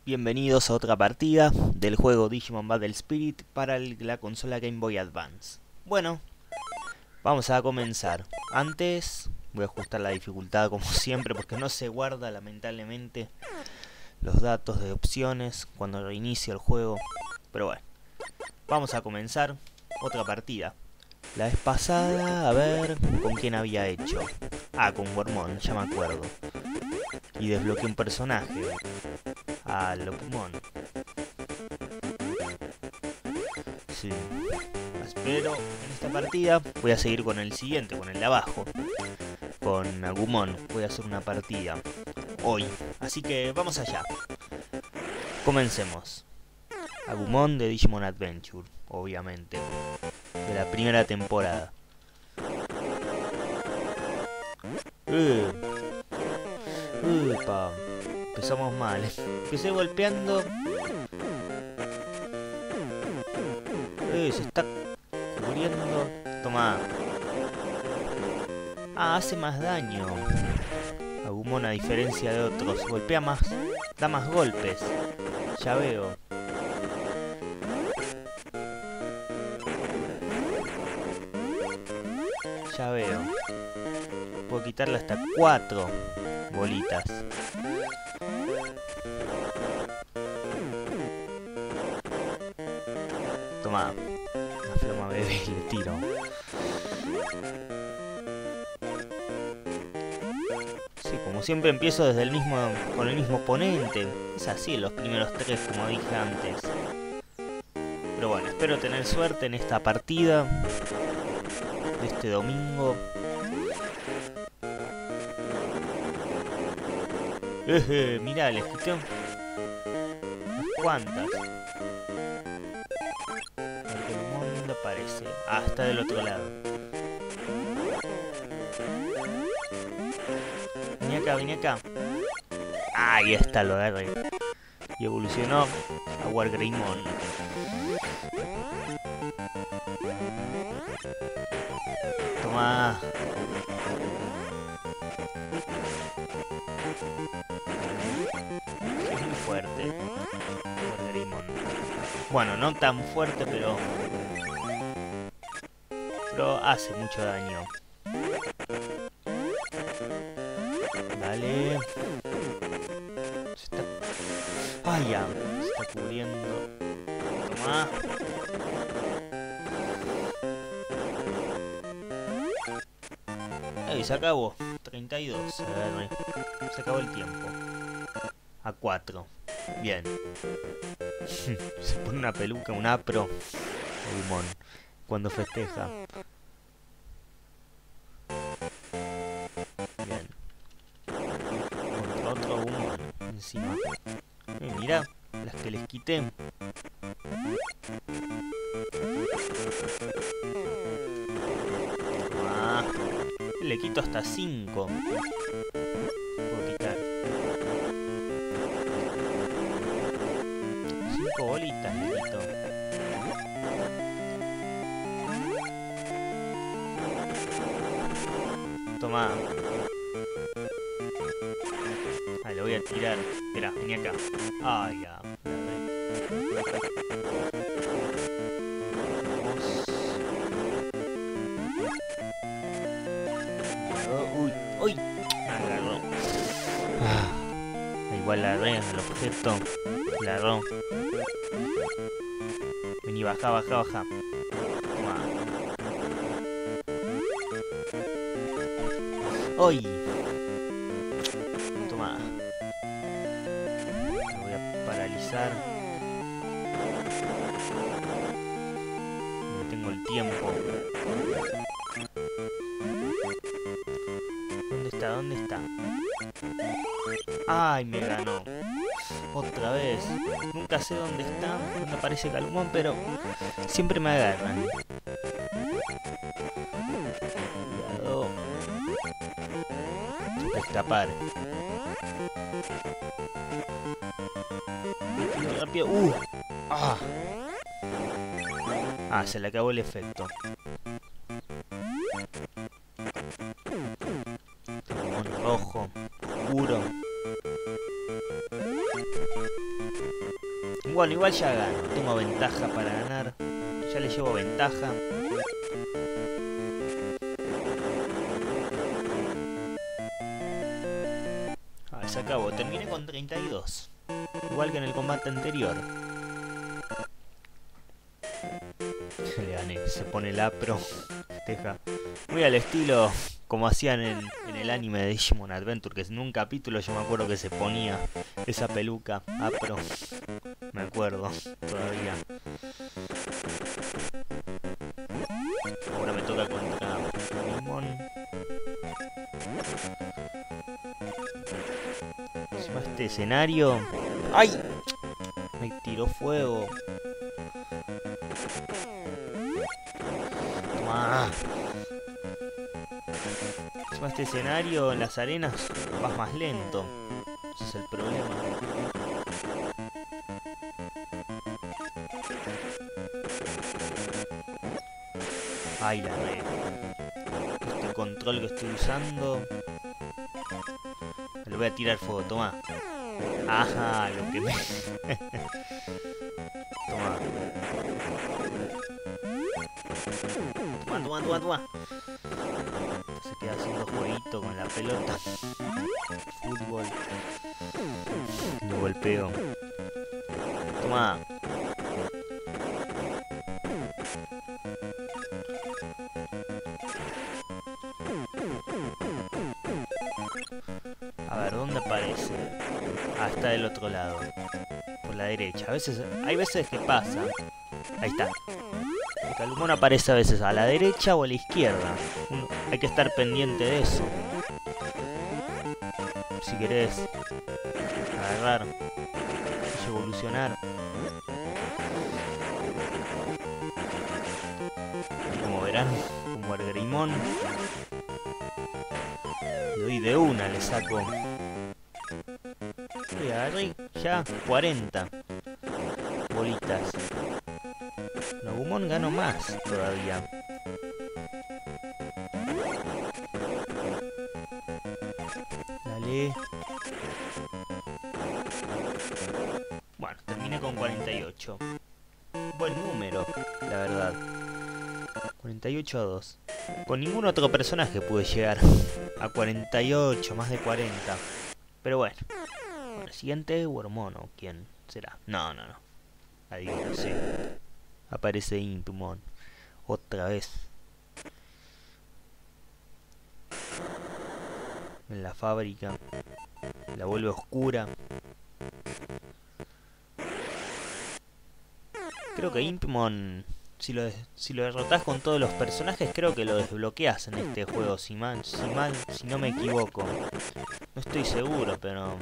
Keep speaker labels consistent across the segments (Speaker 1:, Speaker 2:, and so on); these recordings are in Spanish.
Speaker 1: Bienvenidos a otra partida del juego Digimon Battle Spirit para la consola Game Boy Advance. Bueno, vamos a comenzar. Antes voy a ajustar la dificultad como siempre porque no se guarda lamentablemente los datos de opciones cuando reinicio el juego. Pero bueno, vamos a comenzar otra partida. La vez pasada, a ver, ¿con quién había hecho? Ah, con Wormmon, ya me acuerdo. Y desbloqueé un personaje. A Lopmon. Sí. Pero en esta partida voy a seguir con el siguiente, con el de abajo. Con Agumon. Voy a hacer una partida hoy. Así que vamos allá. Comencemos. Agumon de Digimon Adventure, obviamente. De la primera temporada. Upa. Empezamos mal. Empecé golpeando. Se está cubriendo. Toma. Ah, hace más daño. Agumon, a diferencia de otros, golpea más. Da más golpes. Ya veo. Ya veo. Puedo quitarle hasta 4 bolitas. Toma. La flama bebé y le tiro. Sí, como siempre empiezo desde con el mismo oponente. Es así en los primeros 3, como dije antes. Pero bueno, espero tener suerte en esta partida de este domingo. Mirá, les quité unas cuantas. El mundo aparece. Ah, está del otro lado. Vení acá, vení acá. Ahí está, lo agarré. Y evolucionó a Wargreymon. Toma. Es muy fuerte. Wargreymon. Bueno, no tan fuerte, pero hace mucho daño. Dale. Ay, ya. Se está cubriendo. Toma. Ey, se acabó. 32. A ver, se acabó el tiempo. A 4. Bien. Se pone una peluca, un apro. Agumon. Cuando festeja. Bien. Contra otro Agumon. Encima. Mira, las que les quité. Ah, le quito hasta 5. Puedo quitar 5 bolitas, le quito. Toma. Ah, lo voy a tirar. Espera, vení acá. Ay, ya. Uy, uy. Me agarró. Igual la agarré el objeto. La agarró. Vení, baja, baja, baja. Toma. ¡Uy! Toma. Me voy a paralizar. No tengo el tiempo. ¿Dónde está? ¿Dónde está? ¡Ay, me ganó! Otra vez. Nunca sé dónde está, dónde aparece Calumón, pero siempre me agarran. Cuidado. Tengo que escapar. Rápido. ¡Ah! Ah, se le acabó el efecto. Calumón rojo. Oscuro. Bueno, igual ya gano. Tengo ventaja para ganar. Ya le llevo ventaja. Ah, se acabó. Terminé con 32. Igual que en el combate anterior. Le gané. Se pone la pro. Deja. Muy al estilo como hacían en el anime de Digimon Adventure, que en un capítulo yo me acuerdo que se ponía esa peluca afro. Me acuerdo todavía. Ahora me toca contra Limón. Encima este escenario. ¡Ay! Me tiró fuego. Toma. Encima este escenario en las arenas vas más lento. Ese es el problema. Ay, la red. Este control que estoy usando. Le voy a tirar fuego, toma. Ajá, lo que me... Toma. Toma. Se queda haciendo jueguito con la pelota. Fútbol. Lo golpeo. Toma. A ver, ¿dónde aparece? Ah, está del otro lado. Por la derecha. Hay veces que pasa. Ahí está. El Calumón aparece a veces a la derecha o a la izquierda. Hay que estar pendiente de eso. Si querés agarrar y evolucionar. Como verán, como el Greymon. Le doy de una, le saco. Y agarré ya 40 bolitas. Nogumon gano más todavía. Dale. Bueno, terminé con 48. Buen número, la verdad. 48-2. Con ningún otro personaje pude llegar a 48, más de 40. Pero bueno. El siguiente, Wormono. ¿Quién será? No. Adivino, no sé. Aparece Impimon. Otra vez. En la fábrica. La vuelve oscura. Creo que Impimon, si lo derrotas con todos los personajes, creo que lo desbloqueas en este juego, si no me equivoco. No estoy seguro, pero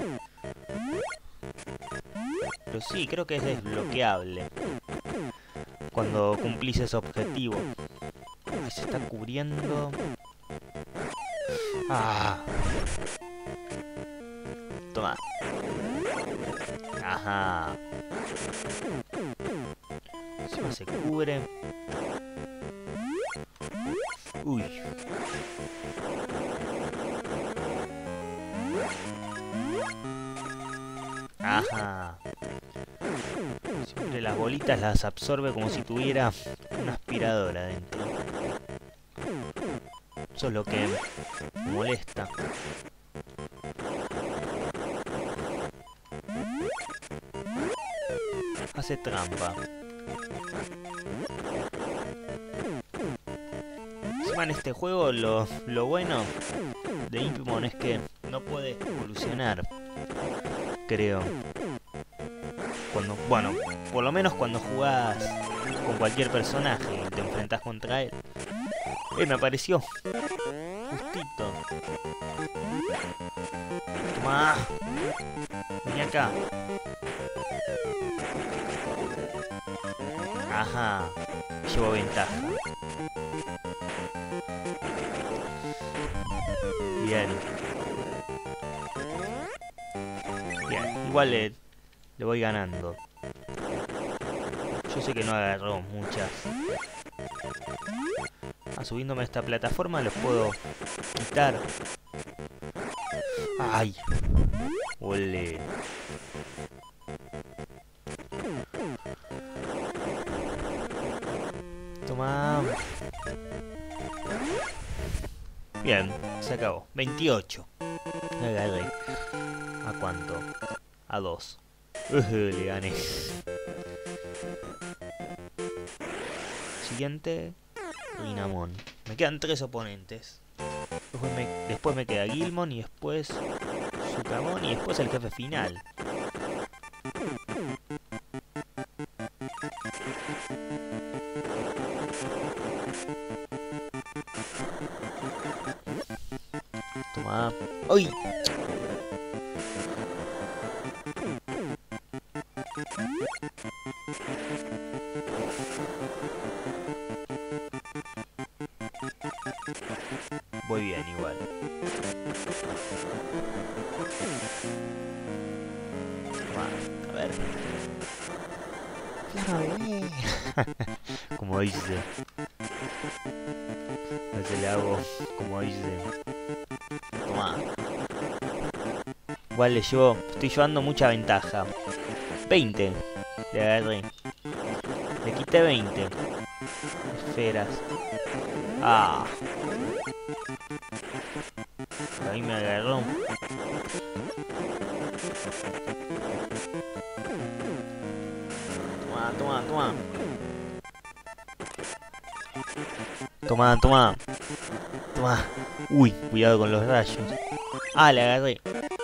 Speaker 1: sí, creo que es desbloqueable cuando cumplís ese objetivo. Ay, se está cubriendo. Ah. Toma. Ajá. Encima se cubre. Uy. Ajá. Siempre las bolitas las absorbe como si tuviera una aspiradora dentro. Eso es lo que me molesta. Hace trampa. Encima en este juego lo bueno de Impimon es que no puede evolucionar, creo. Bueno, por lo menos cuando jugás con cualquier personaje y te enfrentás contra él. Me apareció justito. Toma. Vení acá. Ajá. Llevo ventaja. Bien. Igual le voy ganando. Yo sé que no agarró muchas. Subiéndome a esta plataforma los puedo quitar. ¡Ay! ¡Ole! Bien, se acabó. 28. Agarré. ¿A cuánto? A 2. Le gané. Siguiente. Rinamon. Me quedan 3 oponentes. Después me queda Guilmon y después Sukamon y después el jefe final. Toma. ¡Uy! Voy bien igual. A ver. Como dice. No se le hago como dice. Toma. Igual estoy llevando mucha ventaja. 20. Le agarré. Le quité 20. Esferas. Ah. Ahí me agarró. Toma. Toma. Uy, cuidado con los rayos. Ah, le agarré.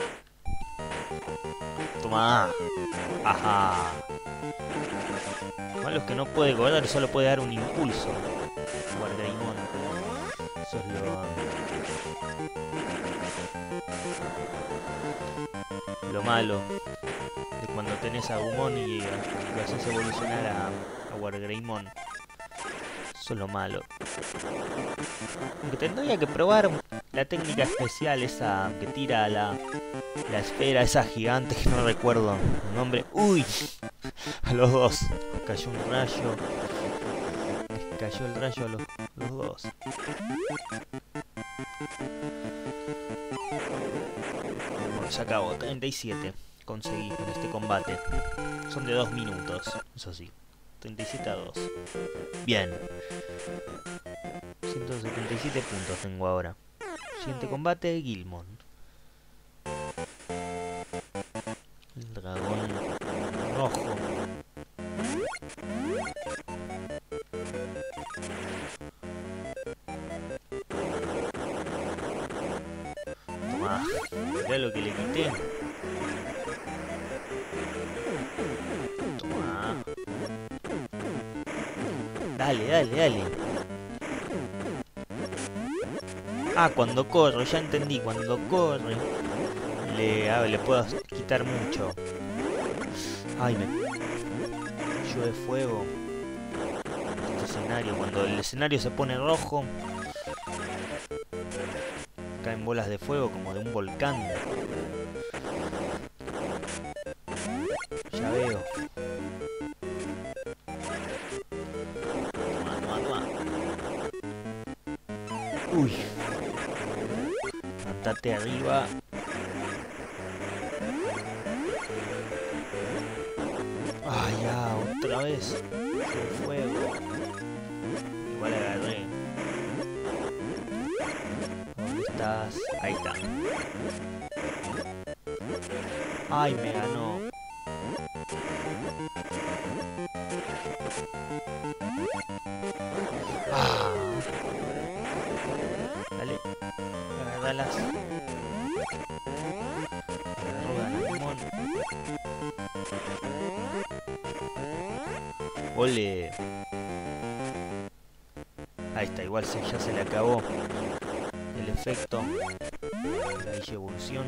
Speaker 1: Toma. Ajá. Malo es que no puede correr, solo puede dar un impulso. Wargreymon. Eso es lo malo de cuando tenés a Agumon y lo haces evolucionar a Wargreymon. Eso es lo malo. Aunque tendría que probar la técnica especial esa que tira la esfera, esa gigante que no recuerdo el nombre. ¡Uy! A los dos. Cayó un rayo. Les cayó el rayo a los dos. Bueno, se acabó. 37 conseguí en este combate. Son de 2 minutos, eso sí. 37 a 2. Bien. 177 puntos tengo ahora. Siguiente combate, Guilmon. El dragón rojo. Toma. Mirá lo que le quité. Toma. Dale. Ah, cuando corro, ya entendí, cuando corre le puedo quitar mucho. Ay, yo de fuego. Este escenario, cuando el escenario se pone rojo, caen bolas de fuego como de un volcán. Ya veo. Toma. Uy. Mantate arriba. Ah, ya, otra vez. El fuego. Igual agarré. ¿Dónde estás? Ahí está. Ay, me ganó. Ah. Dale. Agárralas. Ole. Ahí está, igual ya se le acabó el efecto. La evolución.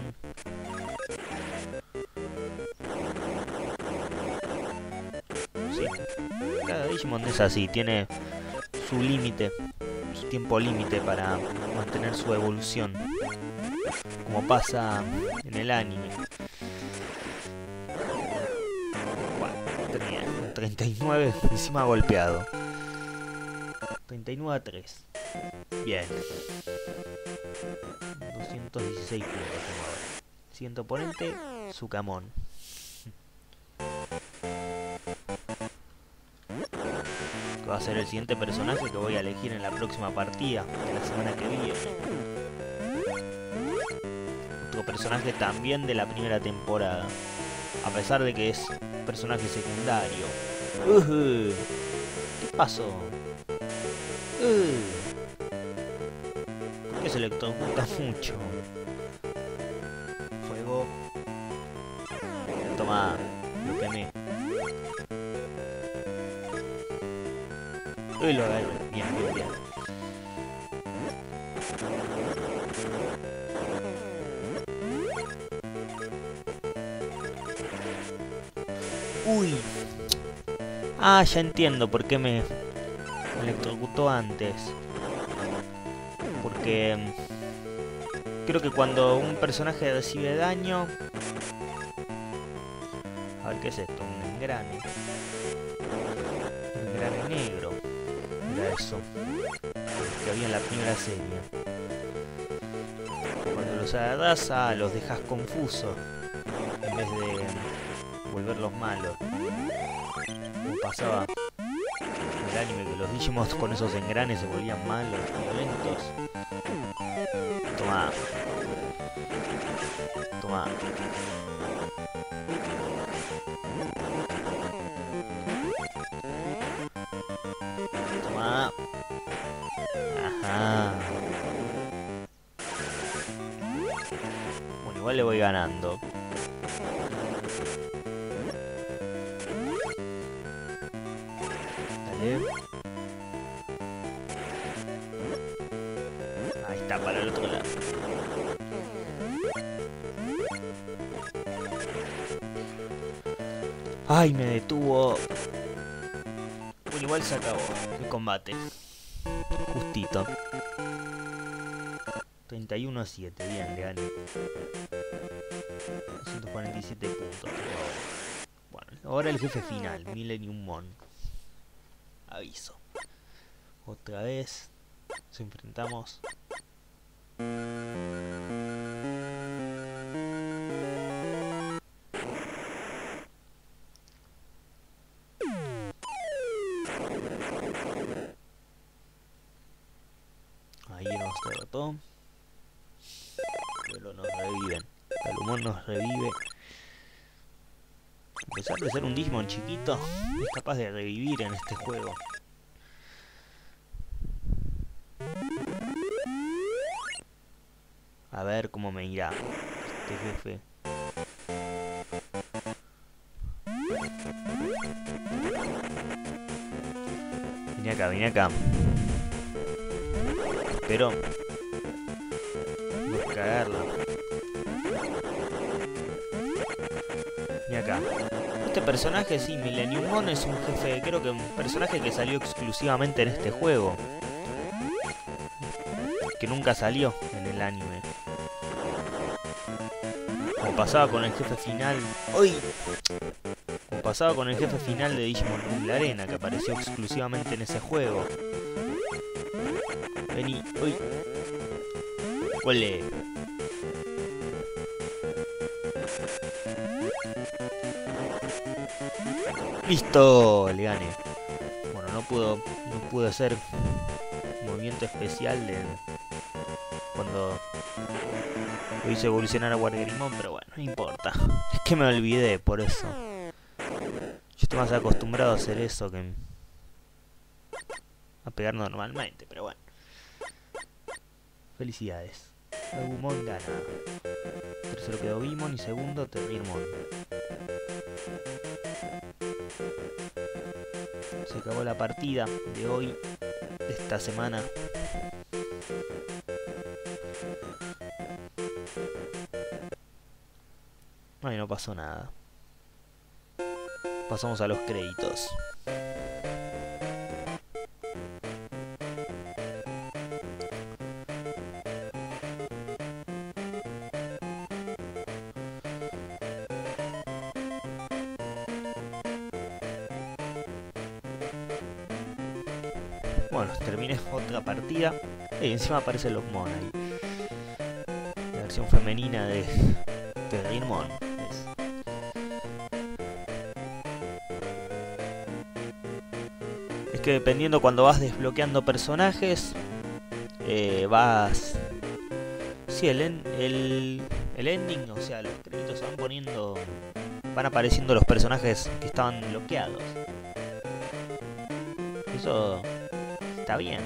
Speaker 1: Sí. Cada Digimon es así, tiene su límite, su tiempo límite para mantener su evolución. Como pasa en el anime. 39, encima golpeado. 39 a 3. Bien. 216 puntos tengo ahora. Siguiente oponente, Sukamon. Que va a ser el siguiente personaje que voy a elegir en la próxima partida de la semana que viene. personaje también de la primera temporada. A pesar de que es personaje secundario. ¿Qué pasó? ¿Por qué se electrocuta mucho? Fuego. Toma, lo quemé. Uy, lo agarré. Bien, bien, bien. Uy. Ah, ya entiendo por qué me electrocutó antes. Porque creo que cuando un personaje recibe daño... A ver, ¿qué es esto? Un engrane. Un engrane negro. Era eso. Que había en la primera serie. Cuando los agarras, los dejas confusos. En vez de volverlos malos. Como pasaba en el anime, que los Digimon con esos engranes se volvían malos, violentos. Toma. Toma. Toma. Ajá. Bueno, igual le voy ganando. Ahí está, para el otro lado. Ay, me detuvo. Bueno, igual se acabó el combate. Justito. 31-7, bien, le gané. 247 puntos. Bueno, ahora el jefe final, Millenniummon. Aviso. Otra vez nos enfrentamos. Ahí nos derrotó. Pero nos reviven. Galumon nos revive. A pesar de ser un Digimon chiquito, es capaz de revivir en este juego. A ver cómo me irá este jefe. Vení acá, vení acá. Espero no cagarla. Vení acá. Este personaje, sí, Millenniummon es un jefe, creo que un personaje que salió exclusivamente en este juego. Que nunca salió en el anime. Como pasaba con el jefe final... ¡Uy! Como pasaba con el jefe final de Digimon Rumble Arena, que apareció exclusivamente en ese juego. Vení, uy. ¡Ole! ¡Listo! Le gané. Bueno, no pude hacer un movimiento especial de cuando lo hice evolucionar a Wargreymon, pero bueno, no importa. Es que me olvidé, por eso. Yo estoy más acostumbrado a hacer eso que a pegar normalmente, pero bueno. Felicidades. Agumon gana. Tercero quedó Bimon y segundo Terriermon. Se acabó la partida de hoy, de esta semana. Ay, no pasó nada. Pasamos a los créditos. Bueno, terminé otra partida. Y encima aparece Locmon ahí. La versión femenina de Terriermon. Es que dependiendo cuando vas desbloqueando personajes, vas... Sí, el el ending, o sea, los créditos se van poniendo... Van apareciendo los personajes que estaban bloqueados. Eso está bien.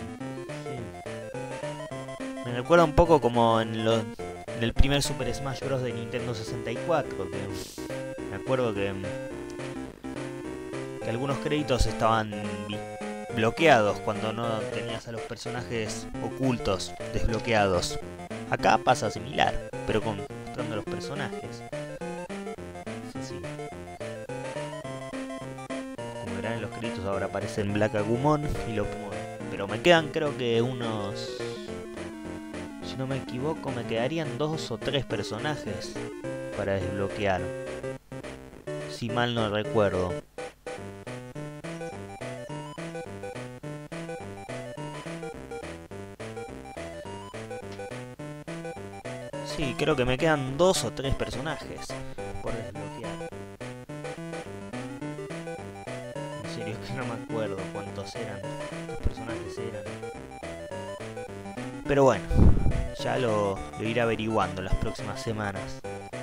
Speaker 1: Sí. Me recuerda un poco como en el primer Super Smash Bros. De Nintendo 64, que me acuerdo que algunos créditos estaban bloqueados cuando no tenías a los personajes ocultos desbloqueados. Acá pasa similar, pero mostrando a los personajes. Sí. Como verán en los créditos ahora aparecen Black Agumon y Lopmon. Pero me quedan creo que unos... Si no me equivoco me quedarían 2 o 3 personajes para desbloquear. Si mal no recuerdo. Sí, creo que me quedan 2 o 3 personajes por desbloquear. En serio, es que no me acuerdo cuántos eran, cuántos personajes eran. Pero bueno, ya lo iré averiguando las próximas semanas.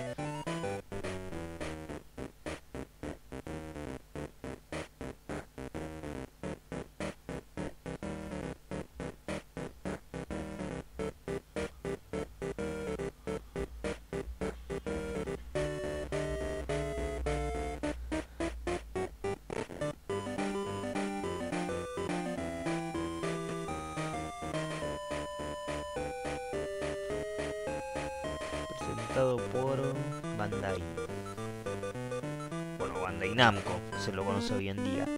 Speaker 1: Presentado por Bandai. Bueno, Bandai Namco, se lo conoce hoy en día.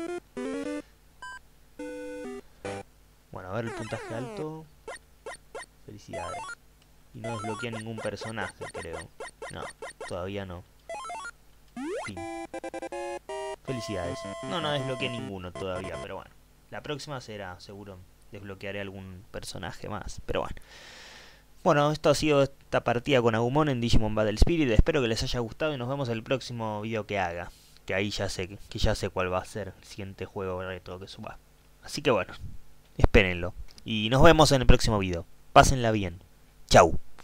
Speaker 1: Bueno, a ver el puntaje alto. Felicidades. Y no desbloquea ningún personaje, creo. No, todavía no. Fin. Felicidades. No desbloqueé ninguno todavía, pero bueno. La próxima será, seguro, desbloquearé algún personaje más. Pero bueno. Bueno, esto ha sido esta partida con Agumon en Digimon Battle Spirit. Espero que les haya gustado y nos vemos en el próximo video que haga. Que ahí ya sé cuál va a ser el siguiente juego retro que suba. Así que bueno, espérenlo. Y nos vemos en el próximo video. Pásenla bien. Chau.